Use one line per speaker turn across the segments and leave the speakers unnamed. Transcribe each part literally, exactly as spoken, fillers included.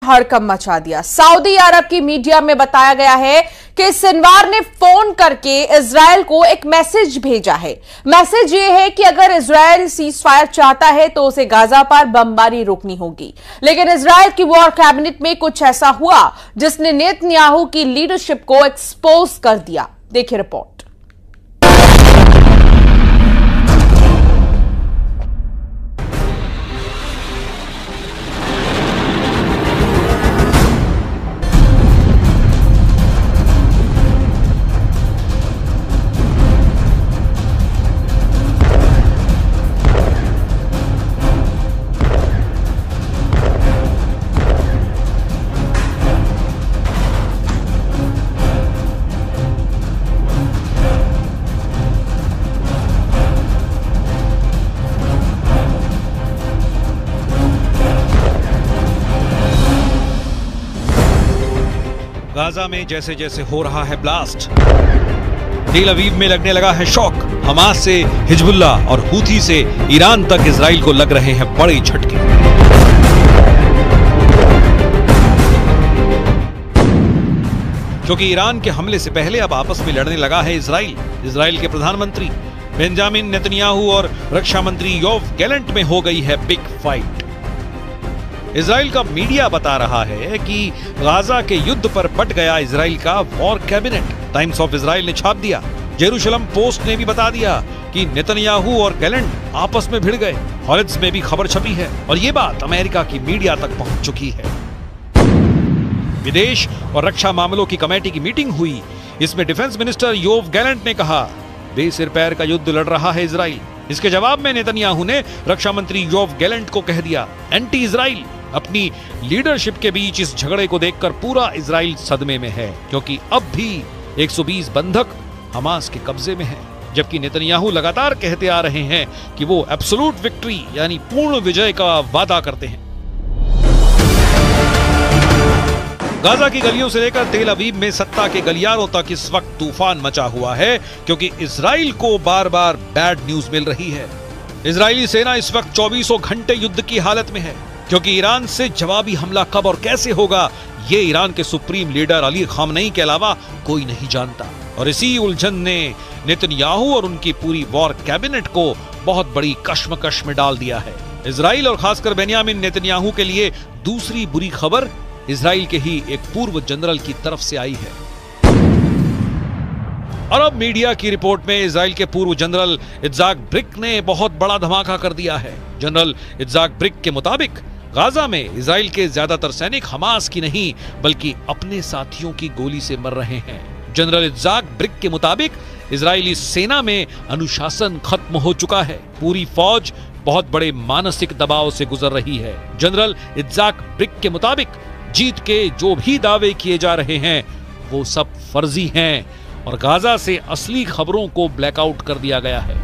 हड़कंप मचा दिया। सऊदी अरब की मीडिया में बताया गया है कि सिनवार ने फोन करके इजरायल को एक मैसेज भेजा है। मैसेज ये है कि अगर इजरायल सीज फायर चाहता है तो उसे गाजा पर बमबारी रोकनी होगी। लेकिन इजरायल की वॉर कैबिनेट में कुछ ऐसा हुआ जिसने नेतन्याहू की लीडरशिप को एक्सपोज कर दिया। देखिए रिपोर्ट।
गाजा में जैसे जैसे हो रहा है ब्लास्ट, तेल अवीव में लगने लगा है शॉक। हमास से हिजबुल्ला और हूथी से ईरान तक इजराइल को लग रहे हैं बड़े झटके। क्योंकि ईरान के हमले से पहले अब आपस में लड़ने लगा है इजराइल। इजराइल के प्रधानमंत्री बेंजामिन नेतन्याहू और रक्षा मंत्री योव गैलेंट में हो गई है बिग फाइट। इजराइल का मीडिया बता रहा है कि गाजा के युद्ध पर बट गया इजराइल का war cabinet. Times of Israel ने छाप दिया। जेरूशलम पोस्ट ने भी बता दिया कि नेतन्याहू और गैलेंट आपस में भिड़ गए। हॉरिट्ज में भी खबर छपी है और ये बात अमेरिका की मीडिया तक पहुंच चुकी है। विदेश और रक्षा मामलों की कमेटी की मीटिंग हुई। इसमें डिफेंस मिनिस्टर योव गैलेंट ने कहा, बेसिर पैर का युद्ध लड़ रहा है इजराइल। इसके जवाब में नेतन्याहू ने रक्षा मंत्री योव गैलेंट को कह दिया, एंटी इजराइल। अपनी लीडरशिप के बीच इस झगड़े को देखकर पूरा इजराइल सदमे में है, क्योंकि अब भी एक सौ बीस बंधक हमास के कब्जे में हैं। जबकि नेतन्याहू लगातार कहते आ रहे हैं कि वो एब्सोल्यूट विक्ट्री यानी पूर्ण विजय का वादा करते हैं। गाजा की गलियों से लेकर तेल अवीव में सत्ता के गलियारों तक इस वक्त तूफान मचा हुआ है, क्योंकि इजराइल को बार बार बैड न्यूज मिल रही है। इजरायली सेना इस वक्त चौबीसों घंटे युद्ध की हालत में है, क्योंकि ईरान से जवाबी हमला कब और कैसे होगा ये ईरान के सुप्रीम लीडर अली खामनेई के अलावा कोई नहीं जानता। और इसी उलझन ने नेतन्याहू और उनकी पूरी वॉर कैबिनेट को बहुत बड़ी कश्मकश में डाल दिया है। इजराइल और खासकर बेंयामिन नेतन्याहू के लिए दूसरी बुरी खबर इजराइल के ही एक पूर्व जनरल की तरफ से आई है। अरब मीडिया की रिपोर्ट में इजराइल के पूर्व जनरल इत्जाक ब्रिक ने बहुत बड़ा धमाका कर दिया है। जनरल इत्जाक ब्रिक के मुताबिक गाजा में इजराइल के ज्यादातर सैनिक हमास की नहीं बल्कि अपने साथियों की गोली से मर रहे हैं। जनरल इत्जाक ब्रिक के मुताबिक इजरायली सेना में अनुशासन खत्म हो चुका है। पूरी फौज बहुत बड़े मानसिक दबाव से गुजर रही है। जनरल इत्जाक ब्रिक के मुताबिक जीत के जो भी दावे किए जा रहे हैं वो सब फर्जी हैं और गाजा से असली खबरों को ब्लैकआउट कर दिया गया है।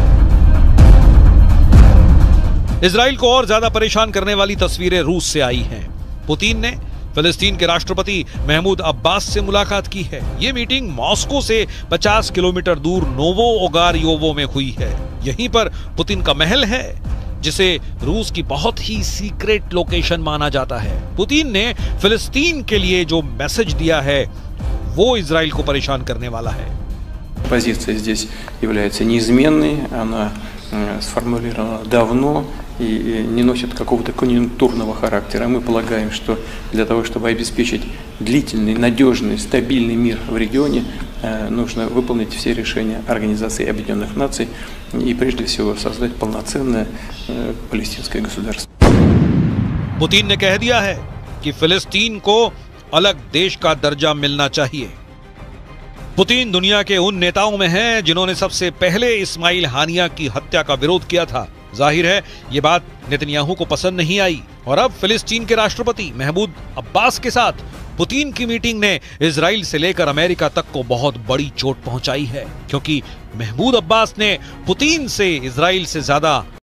इजराइल को और ज्यादा परेशान करने वाली तस्वीरें रूस से आई हैं। पुतिन ने फिलिस्तीन के राष्ट्रपति महमूद अब्बास से मुलाकात की है। ये मीटिंग मॉस्को से पचास किलोमीटर दूर नोवो ओगारियोवो में हुई है। यहीं पर पुतिन का महल है, जिसे रूस की बहुत ही सीक्रेट लोकेशन माना जाता है। पुतिन ने फिलिस्तीन के लिए जो मैसेज दिया है वो इजराइल को परेशान करने वाला है।
Позиция здесь является неизменной, она сформулирована давно и не носит какого-то конъюнктурного характера. Мы полагаем, что для того, чтобы обеспечить длительный, надежный, стабильный мир в регионе, нужно выполнить все решения Организации Объединенных Наций и прежде всего создать полноценное палестинское государство.
पुतिन ने कह दिया है कि फिलिस्तीन को अलग देश का दर्जा मिलना चाहिए। पुतिन दुनिया के उन नेताओं में हैं जिन्होंने सबसे पहले इस्माइल हानिया की हत्या का विरोध किया था। जाहिर है ये बात नेतन्याहू को पसंद नहीं आई और अब फिलिस्तीन के राष्ट्रपति महमूद अब्बास के साथ पुतिन की मीटिंग ने इजराइल से लेकर अमेरिका तक को बहुत बड़ी चोट पहुंचाई है, क्योंकि महमूद अब्बास ने पुतिन से इजराइल से ज्यादा